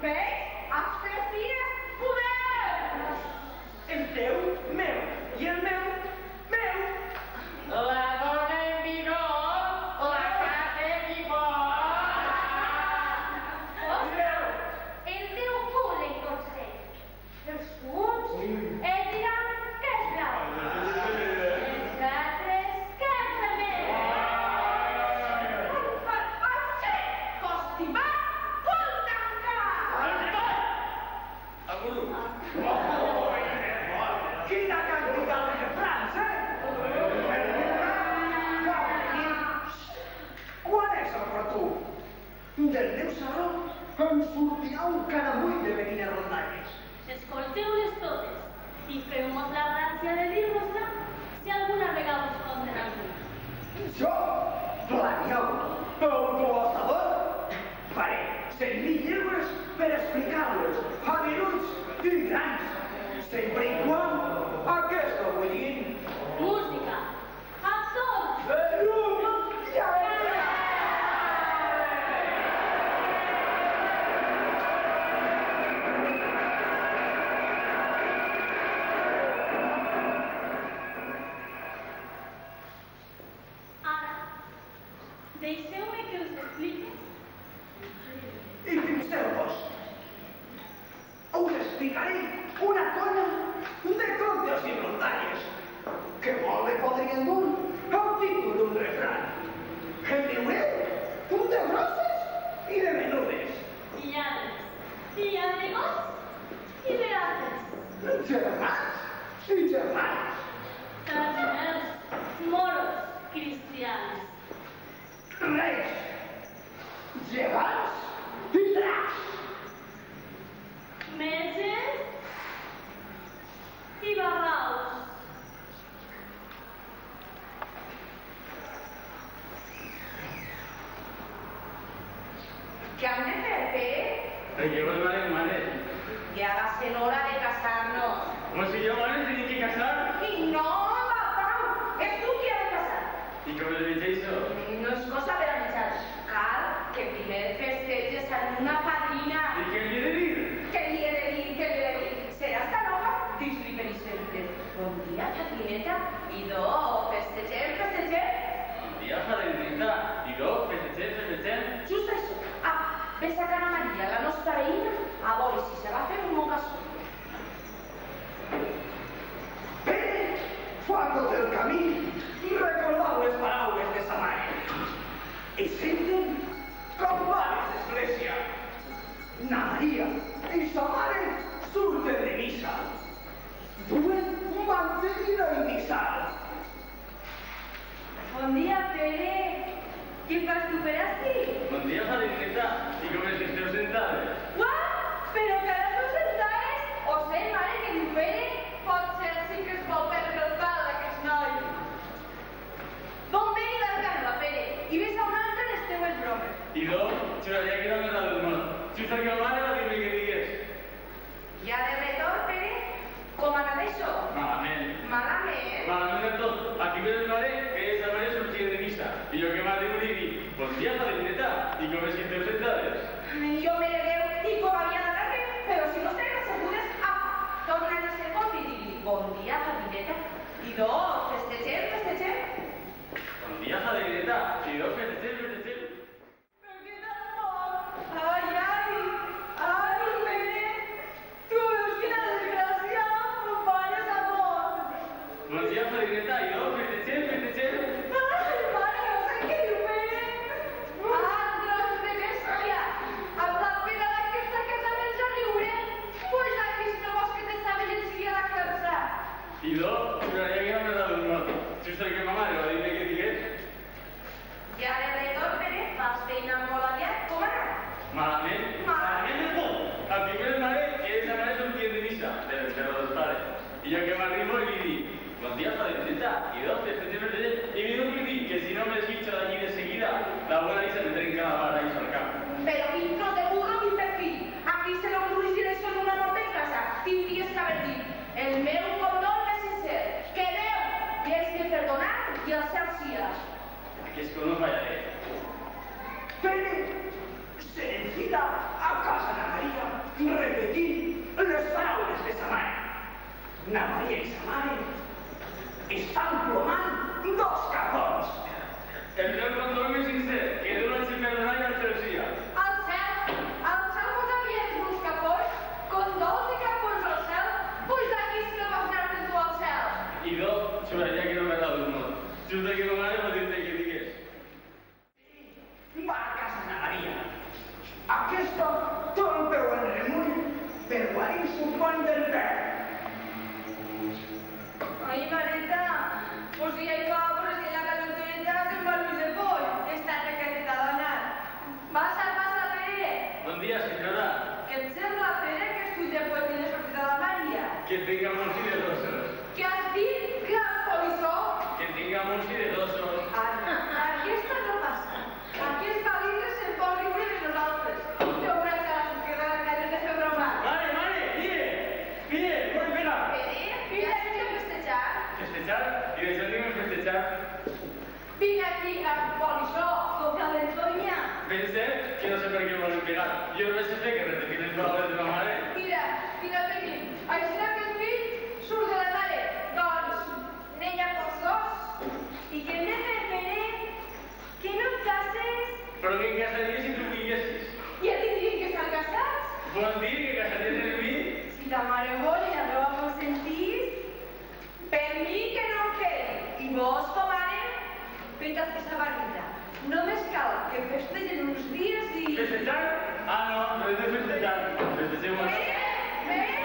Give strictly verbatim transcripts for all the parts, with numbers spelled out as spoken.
Veus? Els tres dies podem! El teu, meu, i el meu, meu. La dona en vigor, la casa en vigor. Ostres, el teu cul en consell. Els culs, et diran que és blau. Els altres, que és vermell. Parpatge, costipat, cul tancat. Aguru. Quina quantitat de refrans, eh? Quan és el retú? Del meu saló em sortirà un caramull de venir a rondalles. Escolteu-les totes i feu-nos la gràcia de dir-vos-la si alguna vegada us conten algú. Jo, Planiol, el glossador, faré cent mil lliures per explicar-los a minuts i grans, sempre i quan aquesta bullint. Música! Actors! Ja Ara, deixeu-me que us expliqui. I fixeu-vos, us explicaré una colla de contes i rondalles que molt bé podrien dur el títol d'un refran. En diureu de grosses i de menudes, I lladres, i lladregons i beates, germans i germanes, sardiners, moros, cristians, reis, gegants i dracs. metges i barraus. Què hem de fer, Pere? Te llevas madre, madre. Ja va ser l'hora de casar-nos. Como si yo, madre, tenía que casar. I no, Pau, és tu qui ha de casar. ¿Y cómo le dice eso? No és cosa per avisar. Cal que primer festeges amb una padrina. ¿Y qué quiere decir? Què li he de dir, què li he de dir? Seràs tan nova? Dis-li per sempre. Bon dia, Catineta. I do, festegem, festegem. Un día, Jadenita. Y dos, festechem, festechem. Just això. Ah, ves a Cara Maria, la nostra veïna, a veure si se va fer un mocassó. Pere fa tot el camí recordant les paraules de sa mare. I senten com va l'església. Na Maria i sa mare surten de missa. Duen un mantellina i missal. Bon dia, Pere. Què fas tu per ací? Un día, Jadenita. ¿Y cómo es que esteu sentadas? Uah, però que ara no sentaves? O sé, mare, que diu Pere, potser sí que es vol perdre el pal d'aquest noi. Bon veni d'Arcanola, Pere, i ves a un altre les teues bromes. Y dos, juraría que no me da del mal. Si usted que madre, no dime que digues. Ja de retorn, Pere, com ha anat això? Malament. Malament. Malament del tot. Aquí ves madre, que esa madre sortia de missa. Y yo que madre me dic, bon dia, Jadenita. ¿Y cómo es que esteu sentades? Jo me le deu i com havia d'anar bé, però si no estigues assegures, ah, tornen a ser pot i digui, bon dia, Javineta. I do, festegem, festegem. Bon dia, Jadenita. Y dos, festechem, festechem. Ai, ai, ai, Pere, tu veus quina desgràcia, no pares amor. Bon dia, Jadenita. Y dos, festechem, festechem. Ai, mare, no sé què diu Pere. Ah, tros de bèstia, amb la pena d'aquesta que sabes a riure, pues la Cristo vos que te sabe llegir a la casa. Y dos, juraría que no me da del mal. Si usted que mamá le va a decir que digues. Ja de retorn, Pere, vas feina molt aviat, com ha anat? Malament. Malament del tot. El primer mare, que esa mare sortia de missa, del cerro dels pares. Y yo que m'arribo y li dic, bon dia, Jadenita. Y dos, festechem, festechem. Y mi nucli dic que si no me desquitxo d'allí de seguida, la buena Isa me trenca la vara i al cap. Pero quin de burro ni perfil. Aquí se lo ocurrir eso en una nota en casa. Tindries que haver dit, el meu condol més sincer, que Déu li és que perdonar i el cel sia. Aquí es que no fallaré. Pere se n'enfila a casa de Maria Na Maria i sa mare estan plomant dos capons. El meu condol més sincer, que de una xipernada i alferesia. Al cel, al cel vos havies uns capons, con dos de capons al cel, pues d'aquí és que vas anar tu al cel. I do, juraria que no m'he dado un mot. Just que no m'ha de dir que digues. Va a casa na Maria. Aquesta té el peu en remull per guarir-se un pont del peu. Ai, mareta, pues si hi va, però si la calentoreta se'n va l'ull de poll. Està recareta d'anar. Passa, passa, Pere. Bon dia, senyora. Que et sembla, Pere, que es de poll de la sortida de Maria? Que tinga molts i de dosos. Què has dit, gran polissó? Que tinga molts i de dosos. Anna, aquesta no passa. Aquesta litre se'n pot riure de nosaltres. Jo crec que la societat de ganes de fer bromar. Mare, mare, mire! Mire, voy a pegar. Pere, vine aquí a festejar. Festejar? I d'això tinc que festejar. Vine aquí, gran polissó, com que l'entonya. Ben cert que no sé per què volen pegar. Jo no sé fer que repetir les paraules de ma mare. Mira, mira, Pere, així que el fill surt de la mare. Doncs, n'ella pels dos. I què hem de fer, Pere? Que no et cases? Però que en casaria si tu vinguessis. I a ti diuen que estan casats? Vols dir que casaries amb mi? Si ta mare vol i la meva vos sentís, per mi que no em quedi. I vos, com mare, feta aquesta barrita. Només cal que festegen uns dies i... Festejar? Ah, no, no és de festejar. Festegem una... Pere! Pere!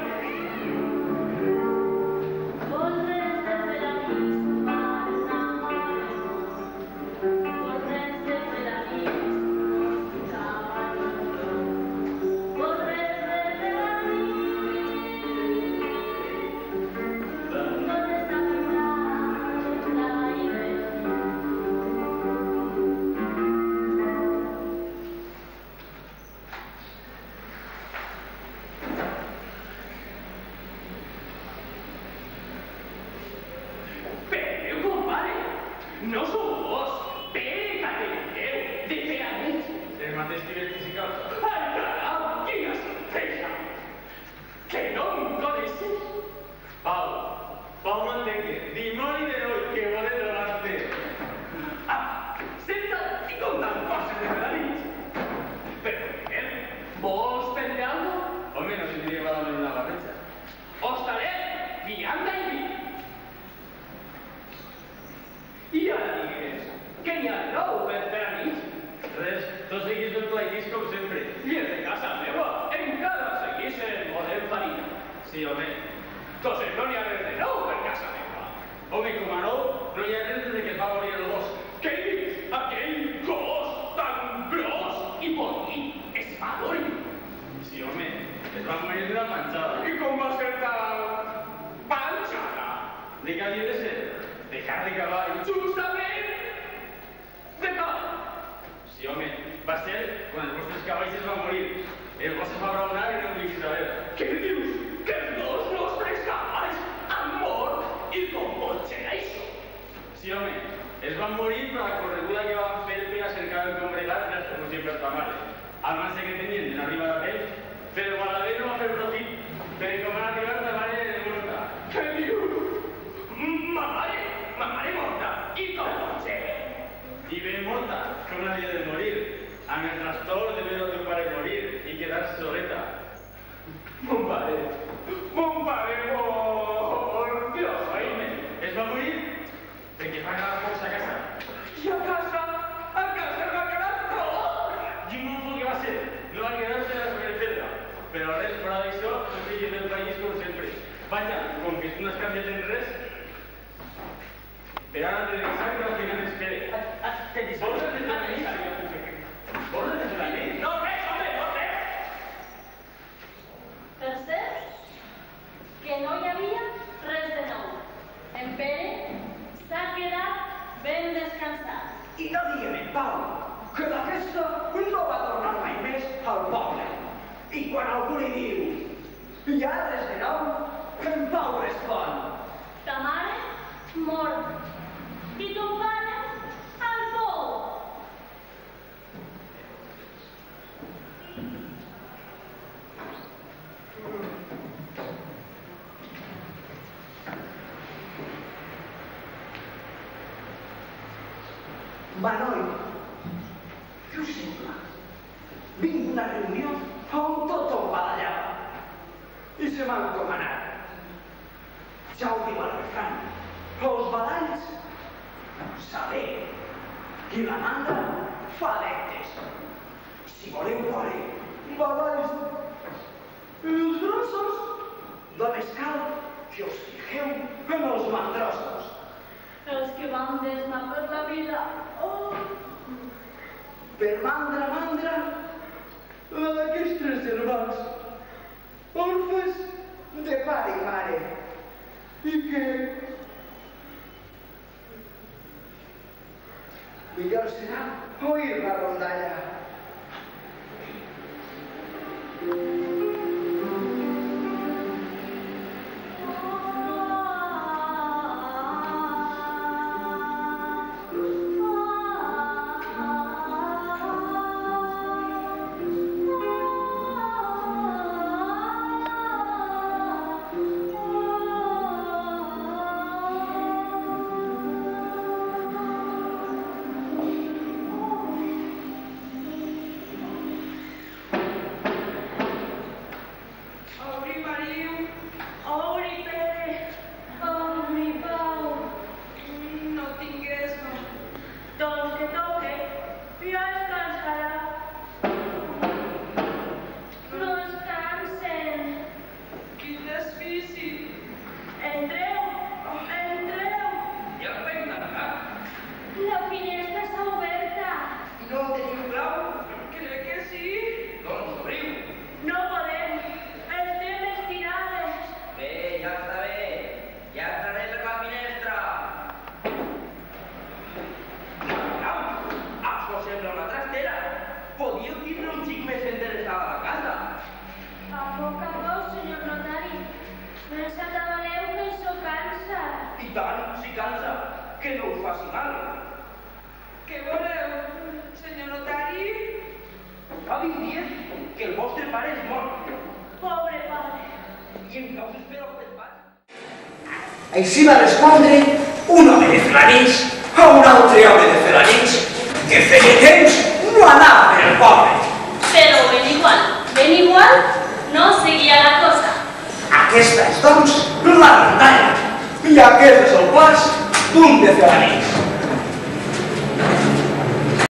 No sou vos! Pere, que t'enteneu! De fer amics! El mateix que el musical. Ai, caram! Quina sorpresa! Que no em coneixes? Pau, Pau Manteque, dimoni de hoy que vole trobar-te. Ah, senta, i contant coses de la nit. Però, què? Vols prendre algo? Home, no sé si va donar una barreja. Hostalet, vianda i vi. I ara digues, què n'hi ha de nou per per a mi? Res, tots seguís del plaguís com sempre. I és de casa meva, encara seguís en model farina. Sí, home. Entonces no n'hi ha res de nou per casa meva. Home, com a nou, no hi ha res des de que es va morir el gos. Què dius? Aquell gos tan gros i bonic es va morir. Sí, home, es va morir d'una panxada. I com va ser tan panxada? De què havia de ser? De car de cavall. Justament de cavall. Sí, home, va ser quan els vostres cavalls es van morir. El gos es va braonar i no ho vull saber. Què dius? Que els dos nostres cavalls han mort? I com pot ser això? Sí, home, es van morir per la correguda que van fer per a cercar el combregat i l'explosió per ta mare. El manse que tenien en arribar a pell, però el balader no va fer profit, perquè com van arribar ta mare de morta. Què dius? Ma mare, ma mare morta. I com pot ser? I ben morta, com no havia de morir, amb el trastorn de veure el teu pare morir i quedar-se soleta. Mon pare, mon pare mort. Dios, Home, es va morir perquè va quedar força a casa. i a casa, a casa va quedar tot. I un monfo que va ser, no va quedar-se a la sobrepedra. Però res, fora d'això, no siguin del país com sempre. Vaja, com que tu no has canviat en res, per ara de deixar que la final espere. Què dius? Vols des de la nit? Vols des de la nit? No res, home, no res. Per cert, que no hi havia res de nou. En Pere s'ha quedat ben descansat. I no diguem en Pau que d'aquesta no va tornar mai més al poble. I quan algú li diu hi ha res de nou, en Pau respon. Ta mare, mort. I ton pare, al pou. Manoi, què us sembla? Vinc d'una reunió on tothom badallava i se m'ha encomanat. Ja ho diu el refrany, els badalls saber qui la manda fa adeptes. Si voleu veure badalls els grossos, només cal que us fixeu en els mandrossos. Els que van desmar per la vida. Oh! Per mandra, mandra, la d'aquests tres germans, orfes de pare i mare, i que millor serà oir la rondalla. Així va respondre un home de Felanitx a un altre home de Felanitx que feia temps no anava per el poble. Però ben igual, ben igual, no seguia la cosa. Aquesta és, doncs, la rondalla i aquest és el pas d'un de Felanitx.